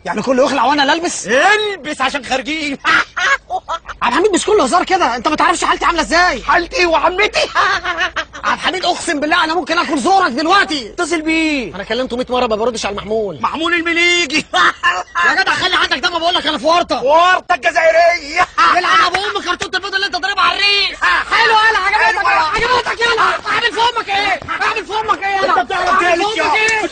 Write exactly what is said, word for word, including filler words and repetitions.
يعني كله يخلع وانا اللي البس؟ البس عشان خارجين. عبد الحميد مش كله هزار كده، انت ما تعرفش حالتي عامله ازاي. حالتي وعمتي. عبد الحميد اقسم بالله انا ممكن اكل زورك دلوقتي. اتصل بيه. انا كلمته مية مره ما بيردش على المحمول. محمول المليجي. يا جدع خلي عندك ده، ما بقول لك انا في ورطه. ورطه الجزائريه. يلعب ابو ام كرتونه البيضه اللي انت ضاربها على الريق. حلو يلا، عجبتك عجبتك يلا. اعمل في امك ايه؟ اعمل في امك ايه يلا؟ انت بتعرف اعمل في تقلش امك ايه؟